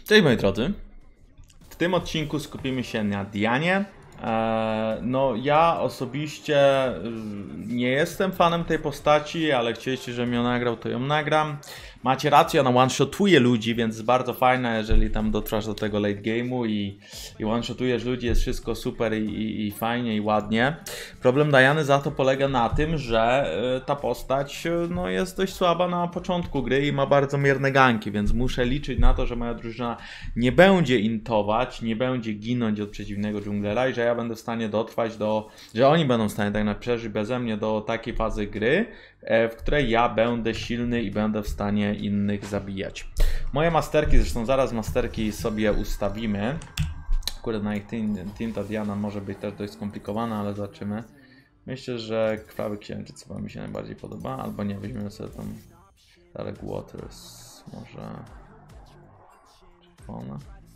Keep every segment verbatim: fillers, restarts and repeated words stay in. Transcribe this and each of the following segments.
Cześć moi drodzy, w tym odcinku skupimy się na Dianie. No ja osobiście nie jestem fanem tej postaci, ale chcieliście, żebym ją nagrał, to ją nagram. Macie rację, ona one-shotuje ludzi, więc jest bardzo fajne, jeżeli tam dotrwasz do tego late game'u i, i one-shotujesz ludzi, jest wszystko super i, i, i fajnie i ładnie. Problem Diany za to polega na tym, że y, ta postać no, jest dość słaba na początku gry i ma bardzo mierne ganki, więc muszę liczyć na to, że moja drużyna nie będzie intować, nie będzie ginąć od przeciwnego dżunglera i że ja będę w stanie dotrwać do, że oni będą w stanie tak naprawdę przeżyć beze mnie do takiej fazy gry, w której ja będę silny i będę w stanie innych zabijać. Moje masterki, zresztą zaraz masterki sobie ustawimy. Kurde, na ich team, team ta Diana może być też dość skomplikowana, ale zobaczymy. Myślę, że Krwawy Księżyc chyba mi się najbardziej podoba, albo nie, weźmiemy sobie tam Dark Waters, może czerwona.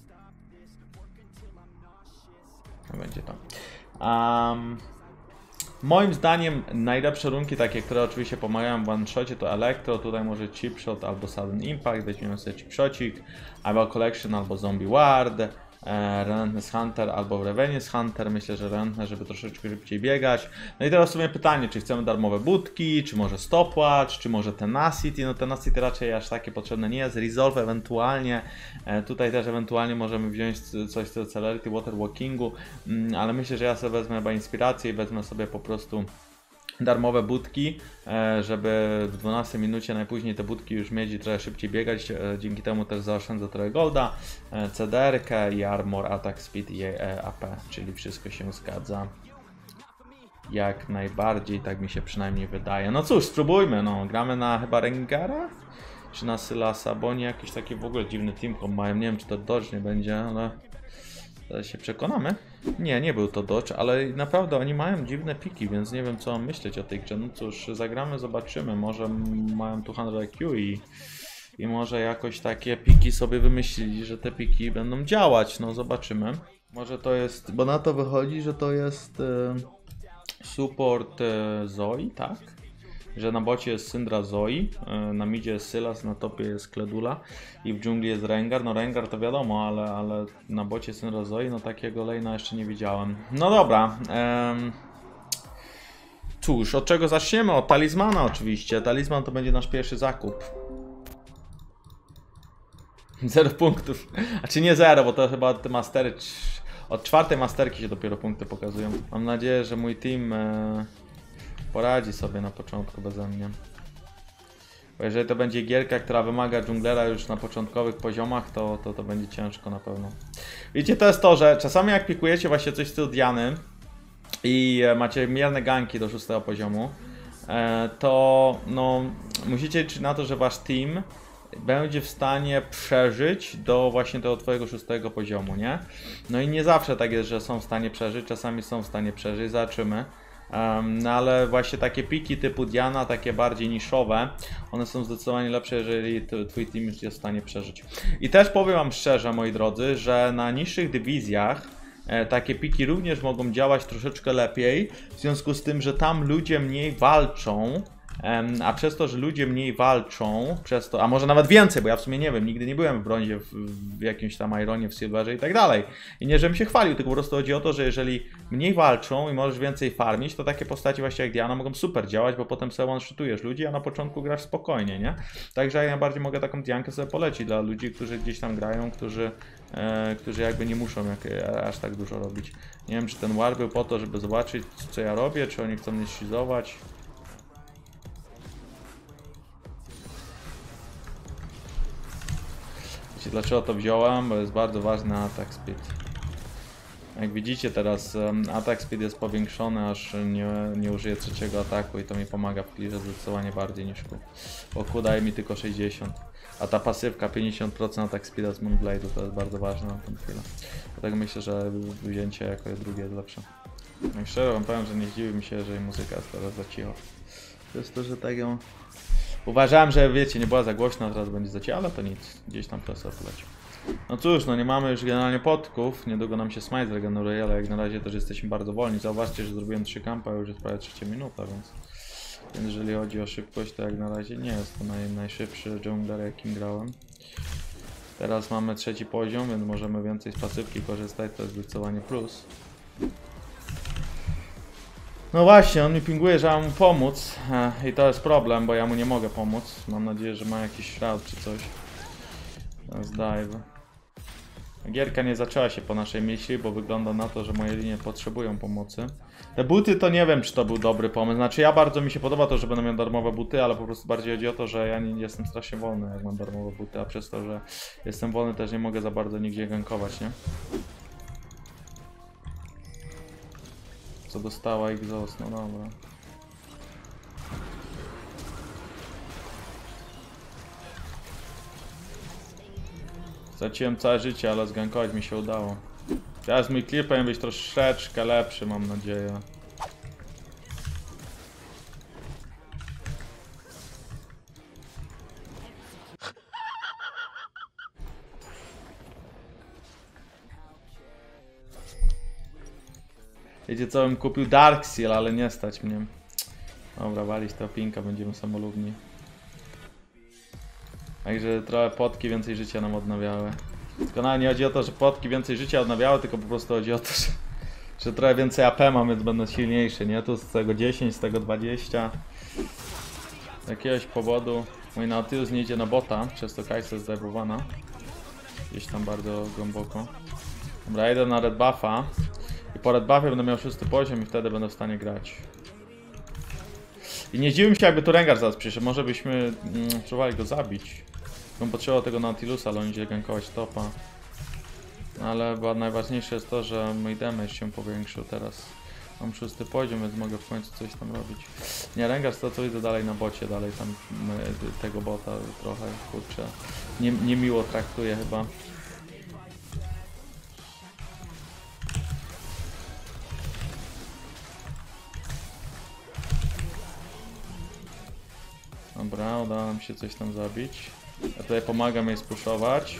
No będzie tam. Um, Moim zdaniem najlepsze runki, takie, które oczywiście pomagają w one-shocie, to Elektro, tutaj może Chipshot albo Sudden Impact, weźmiemy sobie Chipshocik, albo Collection, albo Zombie Ward, e, Relentless Hunter, albo Revenus Hunter, myślę, że Relentless, żeby troszeczkę szybciej biegać. No i teraz w sumie pytanie, czy chcemy darmowe budki, czy może Stopwatch, czy może Tenacity, no Tenacity raczej aż takie potrzebne nie jest, Resolve ewentualnie, e, tutaj też ewentualnie możemy wziąć coś z Celerity Waterwalkingu, mm, ale myślę, że ja sobie wezmę chyba inspirację i wezmę sobie po prostu darmowe budki, żeby w dwunastej minucie najpóźniej te budki już mieć i trochę szybciej biegać, dzięki temu też zaoszczędzę trochę golda, C D R K i armor, attack speed i A P, czyli wszystko się zgadza jak najbardziej, tak mi się przynajmniej wydaje. No cóż, spróbujmy, no gramy na chyba Rengara czy na Sylasa, bo oni jakiś taki w ogóle dziwny team mają, nie wiem czy to Dodge nie będzie, ale zaraz się przekonamy. Nie, nie był to Dodge, ale naprawdę oni mają dziwne piki, więc nie wiem co mam myśleć o tej grze. No cóż, zagramy, zobaczymy. Może mają tu sto I Q i, i może jakoś takie piki sobie wymyślili, że te piki będą działać. No zobaczymy. Może to jest, bo na to wychodzi, że to jest e, support e, Zoe, tak? Że na bocie jest Syndra Zoe, na midzie jest Sylas, na topie jest Kledula i w dżungli jest Rengar. No Rengar to wiadomo, ale, ale na bocie Syndra Zoe, no takiego lane'a jeszcze nie widziałem. No dobra. Um, cóż, od czego zaczniemy? Od talizmana oczywiście. Talizman to będzie nasz pierwszy zakup. Zero punktów. A czy nie zero, bo to chyba te mastery... Od czwartej masterki się dopiero punkty pokazują. Mam nadzieję, że mój team... E... poradzi sobie na początku beze mnie. Bo jeżeli to będzie gierka, która wymaga dżunglera już na początkowych poziomach, to, to to będzie ciężko na pewno. Widzicie, to jest to, że czasami jak pikujecie właśnie coś w stylu Diany i macie mierne ganki do szóstego poziomu, to no, musicie liczyć na to, że wasz team będzie w stanie przeżyć do właśnie tego twojego szóstego poziomu, nie? No i nie zawsze tak jest, że są w stanie przeżyć, czasami są w stanie przeżyć, zobaczymy. Um, no ale właśnie takie piki typu Diana, takie bardziej niszowe, one są zdecydowanie lepsze, jeżeli twój team już jest w stanie przeżyć. I też powiem wam szczerze, moi drodzy, że na niższych dywizjach e, takie piki również mogą działać troszeczkę lepiej, w związku z tym, że tam ludzie mniej walczą, um, a przez to, że ludzie mniej walczą, przez to, a może nawet więcej, bo ja w sumie nie wiem, nigdy nie byłem w brązie, w, w jakimś tam Ironie, w Silverze i tak dalej. I nie, żebym się chwalił, tylko po prostu chodzi o to, że jeżeli mniej walczą i możesz więcej farmić, to takie postaci właśnie jak Diana mogą super działać, bo potem sobie one-shootujesz ludzi, a na początku grasz spokojnie, nie? Także ja najbardziej mogę taką Diankę sobie polecić dla ludzi, którzy gdzieś tam grają, którzy, e, którzy jakby nie muszą jak, aż tak dużo robić. Nie wiem, czy ten war był po to, żeby zobaczyć, co ja robię, czy oni chcą mnie shizować. Dlaczego to wziąłem? Bo jest bardzo ważny attack speed. Jak widzicie teraz um, attack speed jest powiększony, aż nie, nie użyję trzeciego ataku i to mi pomaga w clearze zdecydowanie bardziej niż Q. Bo Q daje mi tylko sześćdziesiąt, a ta pasywka pięćdziesiąt procent attack speeda z Moonblade'u to jest bardzo ważne na tę chwilę. Dlatego myślę, że wzięcie jako drugie jest lepsze. No i szczerze wam powiem, że nie zdziwi mi się, jeżeli muzyka jest teraz za cicho. To jest to, że tak ją... Uważałem, że wiecie, nie była za głośna, teraz będzie za cicho, ale to nic, gdzieś tam presja poleci. No cóż, no nie mamy już generalnie podków, niedługo nam się smite zregeneruje, ale jak na razie też jesteśmy bardzo wolni. Zauważcie, że zrobiłem trzy kampa, już jest prawie trzecia minuta, więc... Więc jeżeli chodzi o szybkość, to jak na razie nie jest to naj, najszybszy jungler, jakim grałem. Teraz mamy trzeci poziom, więc możemy więcej z pasywki korzystać, to jest zdecydowanie plus. No właśnie, on mi pinguje, że mam mu pomóc i to jest problem, bo ja mu nie mogę pomóc. Mam nadzieję, że ma jakiś shroud czy coś. Teraz dive. Gierka nie zaczęła się po naszej myśli, bo wygląda na to, że moje linie potrzebują pomocy. Te buty to nie wiem, czy to był dobry pomysł. Znaczy ja bardzo mi się podoba to, że będę miał darmowe buty, ale po prostu bardziej chodzi o to, że ja nie jestem strasznie wolny, jak mam darmowe buty, a przez to, że jestem wolny, też nie mogę za bardzo nigdzie gankować, nie? Co dostała Exhaust, no dobra. Straciłem całe życie, ale zgankować mi się udało. Teraz mój clear powinien być troszeczkę lepszy, mam nadzieję. Wiecie co, bym kupił Dark Seal, ale nie stać mnie. Dobra, walić to pinka, będziemy samolubni. Także trochę potki więcej życia nam odnawiały. Tylko nawet nie chodzi o to, że potki więcej życia odnawiały, tylko po prostu chodzi o to, że, że trochę więcej A P mam, więc będę silniejszy, nie? Tu z tego dziesięć, z tego dwadzieścia. Z jakiegoś powodu mój Nautilus nie idzie na bota, przez to Kai'Sa jest zdejmowana. Gdzieś tam bardzo głęboko. Dobra, idę na red buffa. I po red buffie będę miał szósty poziom i wtedy będę w stanie grać. I nie dziwię się, jakby tu Rengar zaraz przyszedł. Może byśmy mm, próbowali go zabić. Bym potrzebował tego Nautilusa, ale on idzie gankować topa. Ale chyba najważniejsze jest to, że mój damage się powiększył teraz. Mam szósty poziom, więc mogę w końcu coś tam robić. Nie, Rengar to co idę dalej na bocie, dalej tam y, tego bota trochę, kurczę. Nie, niemiło traktuje chyba. Dobra, udało nam się coś tam zabić. Ja tutaj pomagam jej spuszować.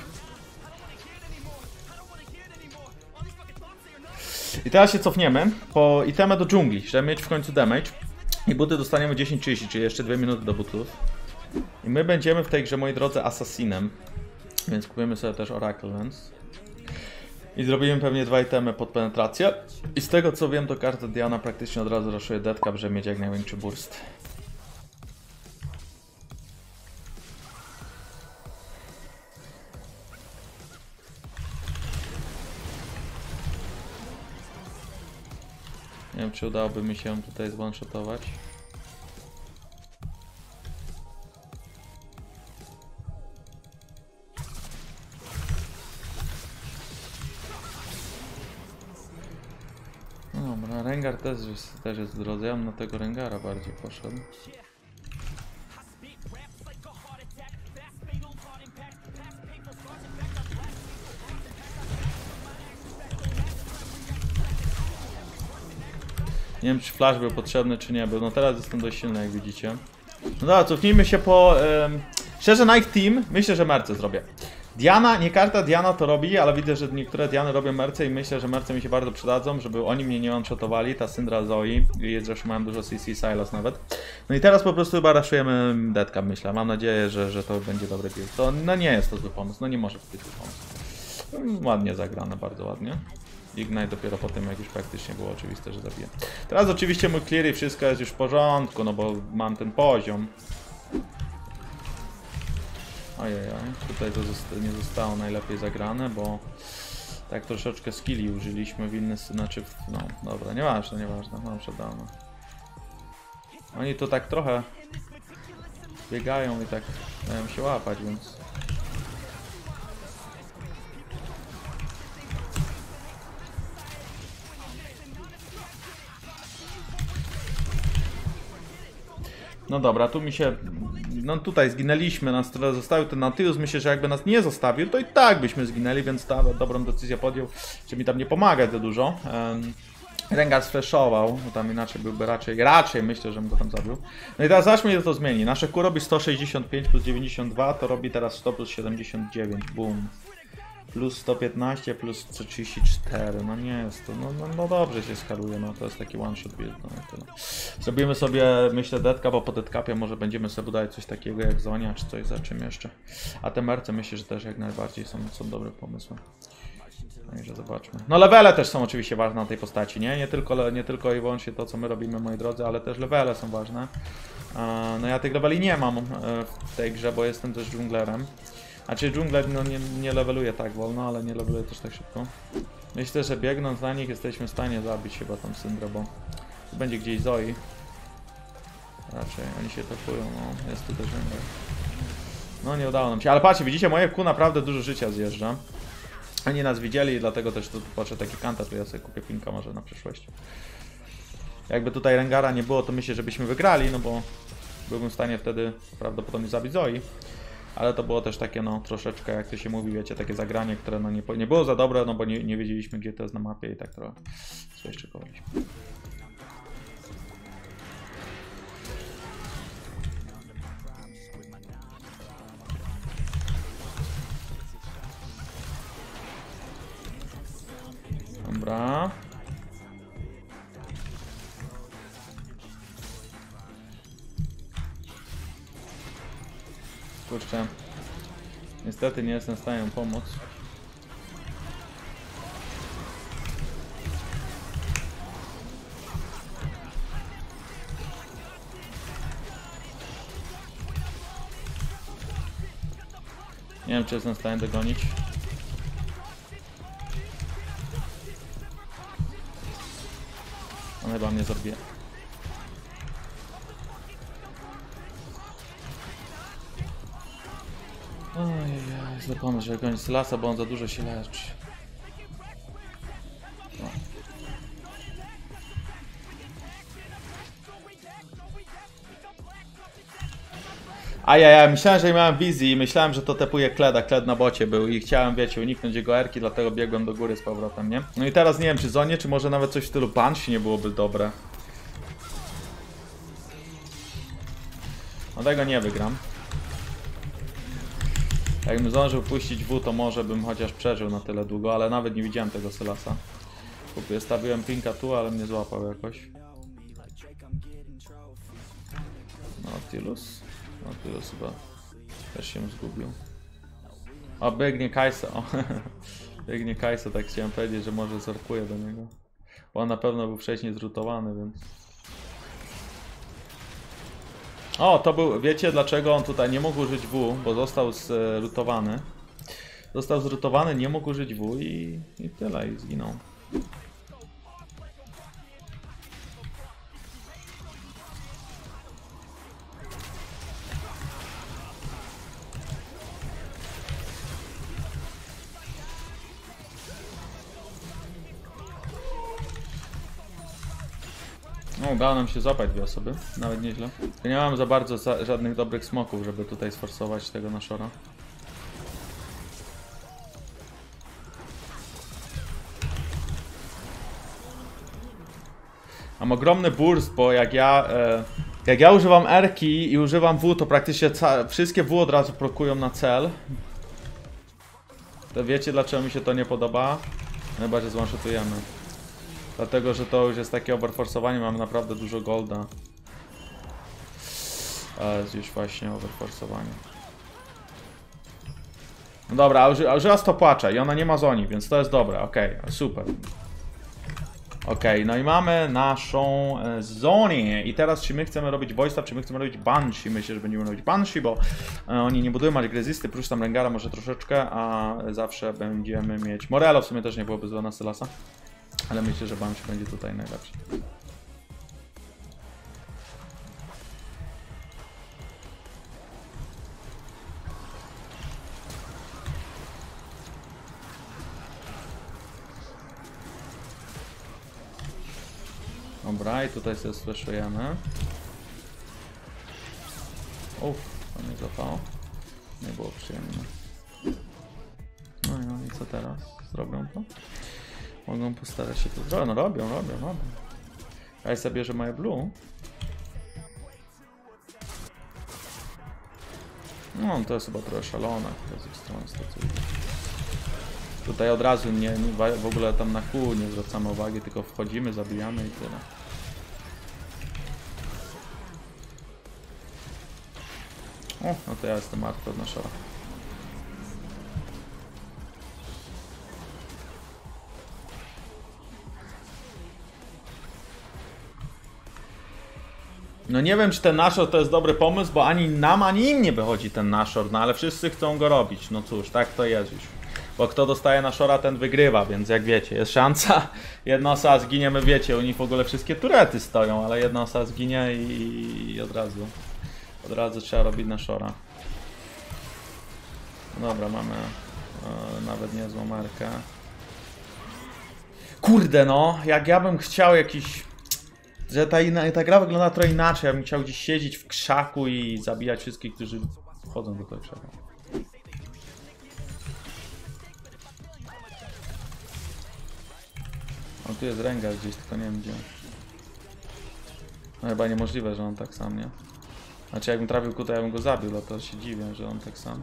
I teraz się cofniemy po itemy do dżungli, żeby mieć w końcu damage. I buty dostaniemy dziesięć trzydzieści, czyli jeszcze dwie minuty do butów. I my będziemy w tej grze, moi drodzy, assassinem. Więc kupimy sobie też Oracle Lens. I zrobimy pewnie dwa itemy pod penetrację. I z tego co wiem, to karta Diana praktycznie od razu raszuje deadcap, żeby mieć jak największy burst. Nie wiem, czy udałoby mi się tutaj zone-shotować. No dobra, Rengar też, też jest w drodze. Ja bym na tego Rengara bardziej poszedł. Nie wiem, czy flash był potrzebny, czy nie był. No teraz jestem dość silny, jak widzicie. No dobra, cofnijmy się po... Um, szczerze, na ich team myślę, że merce zrobię. Diana, nie karta Diana to robi, ale widzę, że niektóre Diany robią merce i myślę, że merce mi się bardzo przydadzą, żeby oni mnie nie one-shotowali. Ta Syndra Zoe i zresztą mam dużo C C, Sylas nawet. No i teraz po prostu chyba raszujemy deadcap, myślę. Mam nadzieję, że, że to będzie dobry build. To no nie jest to zły pomysł, no nie może być zły pomysł. Ładnie zagrane, bardzo ładnie. Ignite dopiero po tym, jak już praktycznie było oczywiste, że zabiję. Teraz oczywiście mój clear i wszystko jest już w porządku, no bo mam ten poziom. Ojej, tutaj to zosta nie zostało najlepiej zagrane, bo tak troszeczkę skilli użyliśmy w inny, znaczy, no dobra, nieważne, nieważne, mam shutdowna. Oni tu tak trochę biegają i tak dają się łapać, więc... No dobra, tu mi się... No tutaj zginęliśmy, nas trochę zostawił ten Nautilus, myślę, że jakby nas nie zostawił, to i tak byśmy zginęli, więc ta dobrą decyzję podjął, żeby mi tam nie pomagać za dużo. Um, Rengar sflashował, bo tam inaczej byłby raczej, raczej myślę, że bym go tam zabił. No i teraz zobaczmy, ile to zmieni. Nasze Q robi sto sześćdziesiąt pięć plus dziewięćdziesiąt dwa, to robi teraz sto plus siedemdziesiąt dziewięć, boom. Plus sto piętnaście, plus trzydzieści cztery, no nie jest to, no, no, no dobrze się skaluje, no to jest taki one shot build, no i tyle. Zrobimy sobie, myślę, deadcap, bo po deadcapie może będziemy sobie budować coś takiego jak Zonia, czy coś za czym jeszcze. A te merce myślę, że też jak najbardziej są, są dobre pomysły. Także zobaczmy. No levele też są oczywiście ważne na tej postaci, nie? Nie tylko, nie tylko i wyłącznie to, co my robimy, moi drodzy, ale też levele są ważne. No ja tych leveli nie mam w tej grze, bo jestem też dżunglerem. Znaczy dżungler no, nie, nie leveluje tak wolno, ale nie leveluje też tak szybko. Myślę, że biegnąc na nich jesteśmy w stanie zabić chyba tam Syndra, bo tu będzie gdzieś Zoe. Raczej oni się topują, no jest tu też dżungler. No nie udało nam się, ale patrzcie, widzicie, moje Q naprawdę dużo życia zjeżdża. Oni nas widzieli, dlatego też tu patrzę taki kanta, to ja sobie kupię pinka może na przyszłość. Jakby tutaj Rengara nie było, to myślę, żebyśmy wygrali, no bo byłbym w stanie wtedy prawdopodobnie zabić Zoe. Ale to było też takie, no, troszeczkę, jak to się mówi, wiecie, takie zagranie, które no nie, nie było za dobre, no bo nie, nie wiedzieliśmy, gdzie to jest na mapie i tak trochę coś szykowaliśmy. Dobra. Kurczę, niestety nie jestem w stanie im pomóc. Nie wiem, czy jestem w stanie dogonić. On chyba mnie zabije. Ojej, źle pomysł, że gonić Sylasa, bo on za dużo się leczy. No. Ajajaj, myślałem, że nie miałem wizji i myślałem, że to tepuje Kleda, Kled na bocie był i chciałem, wiecie, uniknąć jego erki, dlatego biegłem do góry z powrotem, nie? No i teraz nie wiem, czy Zonie, czy może nawet coś w stylu Banshee nie byłoby dobre. No tego nie wygram. Jakbym zdążył puścić W, to może bym chociaż przeżył na tyle długo, ale nawet nie widziałem tego Sylasa. Kupię, stawiłem pinka tu, ale mnie złapał jakoś. Nautilus. Nautilus chyba też się zgubił. O, biegnie Kai'Sa. O, biegnie Kai'Sa, tak chciałem powiedzieć, że może zerkuję do niego. Bo on na pewno był wcześniej zrutowany, więc... O, to był, wiecie dlaczego on tutaj nie mógł użyć W, bo został zrutowany. Został zrutowany, nie mógł użyć W i, i tyle, i zginął. No, udało nam się złapać dwie osoby, nawet nieźle. Nie mam za bardzo za, żadnych dobrych smoków, żeby tutaj sforsować tego naszora. Mam ogromny burst, bo jak ja e, jak ja używam R-ki i używam W, to praktycznie wszystkie W od razu prokują na cel. To wiecie, dlaczego mi się to nie podoba? Chyba, że zone-shotujemy. Dlatego, że to już jest takie overforsowanie, mamy naprawdę dużo golda. Ale jest już właśnie overforsowanie. No dobra, a uży, użyła stopwatcha i ona nie ma zoni, więc to jest dobre, okej, okay, super. Okej, okay, no i mamy naszą e, Zonię. I teraz czy my chcemy robić Voice Stab, czy my chcemy robić Banshee? Myślę, że będziemy robić Banshee, bo e, oni nie budują Resisty, plus tam Rengara może troszeczkę, a zawsze będziemy mieć... Morello w sumie też nie byłoby złe na Sylasa. Ale myślę, że Banshee będzie tutaj najlepszy. Dobra, i tutaj sobie splashujemy. Uff, to nie złapało. Nie było przyjemne. No i, no i co teraz? Zrobią to? Mogą postarać się to zrobić. No robią, robią, robią. Ja sobie bierze moje blue. No to jest chyba trochę szalone. To z ich strony stacjonarnie. Tutaj od razu nie, nie w ogóle tam na kół nie zwracamy uwagi, tylko wchodzimy, zabijamy i tyle. O, no to ja jestem martwy od naszego. No nie wiem, czy ten naszor to jest dobry pomysł, bo ani nam, ani im nie wychodzi ten naszor, no ale wszyscy chcą go robić. No cóż, tak to jest już. Bo kto dostaje naszora, ten wygrywa, więc jak wiecie, jest szansa. Jedna osoba zginie, my wiecie, u nich w ogóle wszystkie turety stoją, ale jedna osoba zginie i, i od razu. Od razu trzeba robić naszora. Dobra, mamy e, nawet niezłą markę. Kurde no, jak ja bym chciał jakiś... Że ta, ta gra wygląda trochę inaczej, ja bym chciał gdzieś siedzieć w krzaku i zabijać wszystkich, którzy wchodzą do tego krzaku. O, tu jest Rengar gdzieś, tylko nie wiem gdzie. No chyba niemożliwe, że on tak sam, nie? Znaczy jakbym trafił ku, to ja bym go zabił, bo to się dziwię, że on tak sam.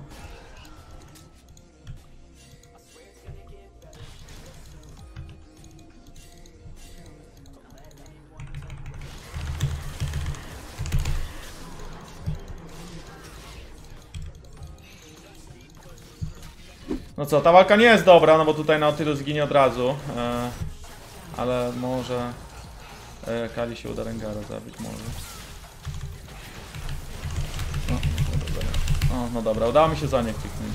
No co, ta walka nie jest dobra, no bo tutaj Nautilus zginie od razu. E, ale może... E, Kali się uda Rengara zabić, może. No, no dobra. O, no dobra, udało mi się za nie kliknąć.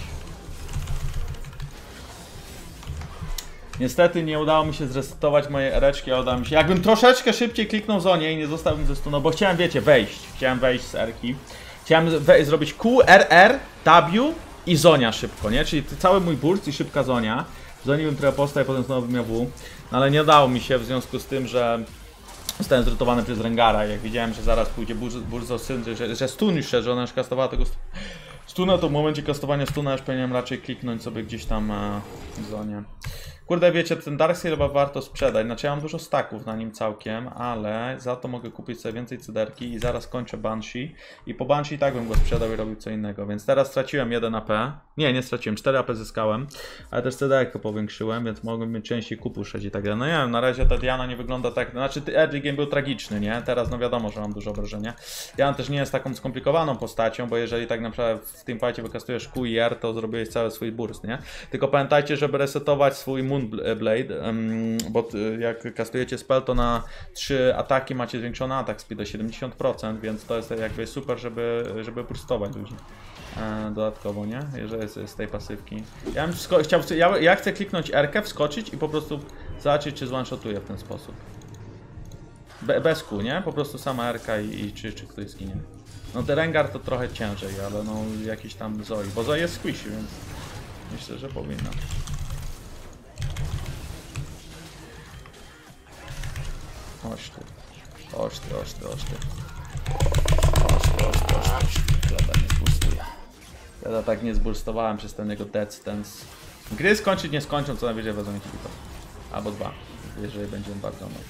Niestety nie udało mi się zresetować mojej ereczki, a udało mi się... Jakbym troszeczkę szybciej kliknął Zonię i nie zostałbym ze stunu, bo chciałem, wiecie, wejść. Chciałem wejść z erki. Chciałem zrobić Q, R, R, W i Zonia szybko, nie? Czyli cały mój burst i szybka Zonia. Zoni bym trochę postał i potem znowu bym miał W. No, ale nie udało mi się w związku z tym, że zostałem zrytowany przez Rengara. Jak widziałem, że zaraz pójdzie burst o Syndry, że, że stun już, że ona już kastowała tego stuna, to w momencie kastowania stuna już powinienem raczej kliknąć sobie gdzieś tam e, Zonię. Kurde, wiecie, ten Darkseid chyba warto sprzedać. Znaczy ja mam dużo staków na nim całkiem, ale za to mogę kupić sobie więcej cyderki i zaraz kończę Banshee. I po Banshee i tak bym go sprzedał i robił co innego, więc teraz straciłem jeden A P. Nie, nie straciłem, cztery A P zyskałem, ale też cyderkę powiększyłem, więc mogłem mieć częściej kupuszeć i tak dalej. No nie wiem, na razie ta Diana nie wygląda tak, znaczy early game był tragiczny, nie? Teraz no wiadomo, że mam dużo obrażenia. Diana też nie jest taką skomplikowaną postacią, bo jeżeli tak naprawdę w tym fightie wykastujesz Q i R, to zrobiłeś cały swój burst, nie? Tylko pamiętajcie, żeby resetować swój Moonblade, um, bo jak kastujecie spell, to na trzy ataki macie zwiększony atak speed do siedemdziesiąt procent, więc to jest jakby super, żeby, żeby burstować ludzi e, dodatkowo, nie? Jeżeli jest z tej pasywki. Ja, bym chciał, ja, ja chcę kliknąć R-kę, wskoczyć i po prostu zobaczyć, czy zone-shotuję w ten sposób. Be, bez Q, nie? Po prostu sama R-ka i, i czy, czy ktoś zginie. No ten Rengar to trochę ciężej, ale no jakiś tam Zoe, bo Zoe jest squishy, więc myślę, że powinna. Chodź tu, chodź tu, chodź tu, chodź tu. Chodź tu, chodź tu, chodź tu. Gleda nie zburstuje. Ja tak nie zburstowałem przez ten jego death stance. Gry skończyć nie skończą, co najwyżej wezmą kilka. Albo dwa, jeżeli będzie on bardzo nowy.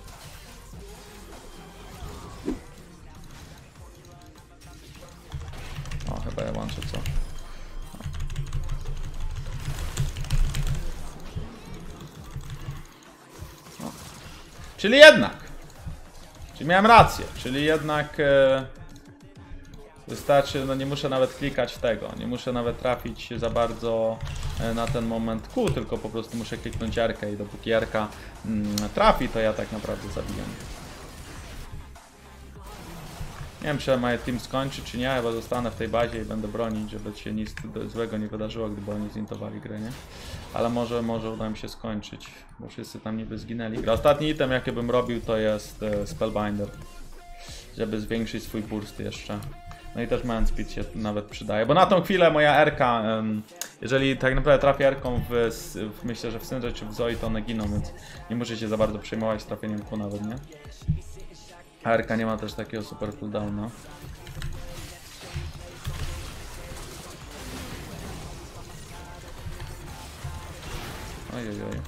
O, chyba ja łączę co? O. Czyli jednak! Czyli miałem rację, czyli jednak e, wystarczy, no nie muszę nawet klikać tego, nie muszę nawet trafić za bardzo e, na ten moment Q, tylko po prostu muszę kliknąć R-kę i dopóki R-ka mm, trafi, to ja tak naprawdę zabijam. Nie wiem, czy moje team skończy, czy nie, chyba zostanę w tej bazie i będę bronić, żeby się nic złego nie wydarzyło, gdyby oni zintowali grę, nie? Ale może, może uda mi się skończyć, bo wszyscy tam niby zginęli. Ostatni item, jaki bym robił, to jest e, Spellbinder, żeby zwiększyć swój burst jeszcze. No i też Mind Speed się nawet przydaje, bo na tą chwilę moja R-ka, um, jeżeli tak naprawdę trafię R-ką w, w, myślę, że w Syndrze czy w Zoe, to one giną, więc nie muszę się za bardzo przejmować z trafieniem Q nawet, nie? R-ka nie ma też takiego super cooldowna. Ojojoj.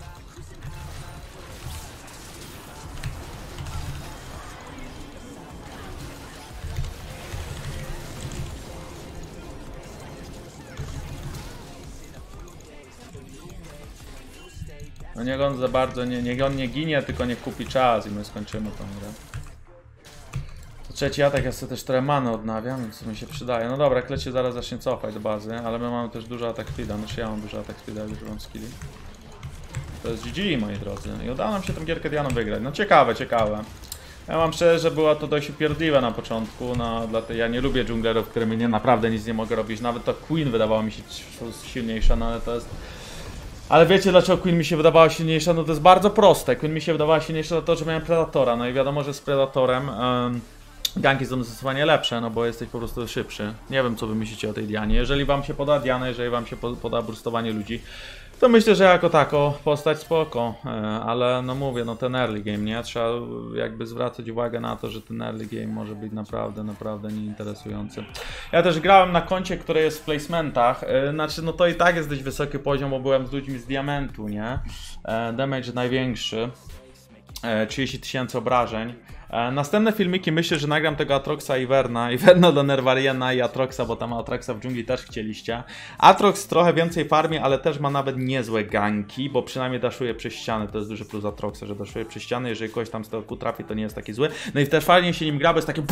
No niech on za bardzo, nie, niech on nie ginie, tylko nie kupi czas i my skończymy tą grę. Trzeci atak, ja sobie też trochę many odnawiam, więc mi się przydaje. No dobra, Klecie zaraz zacznie cofać do bazy, ale my mamy też dużo atak speeda, znaczy ja mam dużo atak speeda, jak używam skilli. To jest G G, moi drodzy. I udało nam się tę gierkę Dianą wygrać. No ciekawe, ciekawe. Ja mam szczerze, że była to dość upierdliwe na początku, no dlatego ja nie lubię dżunglerów, którymi nie, naprawdę nic nie mogę robić. Nawet to Queen wydawała mi się silniejsza, no ale to jest... Ale wiecie dlaczego Queen mi się wydawała silniejsza? No to jest bardzo proste. Queen mi się wydawała silniejsza dlatego, że miałem Predatora, no i wiadomo, że z Predatorem... Um... ganki są zdecydowanie lepsze, no bo jesteś po prostu szybszy. Nie wiem, co wy myślicie o tej Dianie. Jeżeli wam się poda Diana, jeżeli wam się poda burstowanie ludzi, to myślę, że jako tako postać spoko, ale no mówię, no ten early game, nie? Trzeba jakby zwracać uwagę na to, że ten early game może być naprawdę, naprawdę nieinteresujący. Ja też grałem na koncie, które jest w placementach, znaczy no to i tak jest dość wysoki poziom, bo byłem z ludźmi z diamentu, nie? Damage największy, trzydzieści tysięcy obrażeń. Następne filmiki myślę, że nagram tego Atroxa i Verna, i Verna do Nervariana i Atroxa, bo tam Atroxa w dżungli też chcieliście. Atrox trochę więcej farmie, ale też ma nawet niezłe ganki, bo przynajmniej daszuje przez ściany, to jest duży plus Atroxa, że daszuje przez ściany, jeżeli kogoś tam z tego ku trafi, to nie jest taki zły. No i też fajnie się nim gra, bo jest takie...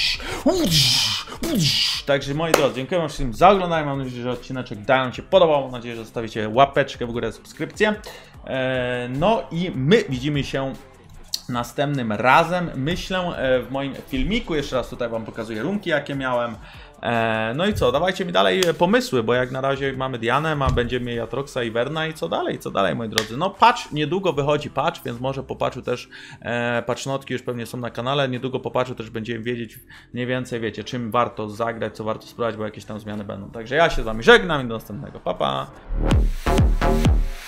Także moi drodzy, dziękuję wam wszystkim za oglądanie, mam nadzieję, że odcineczek wam się podobał, mam nadzieję, że zostawicie łapeczkę w górę, subskrypcję. No i my widzimy się następnym razem, myślę, w moim filmiku. Jeszcze raz tutaj wam pokazuję runki, jakie miałem. No i co, dawajcie mi dalej pomysły, bo jak na razie mamy Dianę, a będziemy mieli Atroxa i Verna i co dalej, co dalej, moi drodzy. No patch, niedługo wychodzi patch, więc może po patchu też e, patch notki już pewnie są na kanale, niedługo po patchu też będziemy wiedzieć mniej więcej, wiecie, czym warto zagrać, co warto spróbować, bo jakieś tam zmiany będą. Także ja się z wami żegnam i do następnego, pa pa!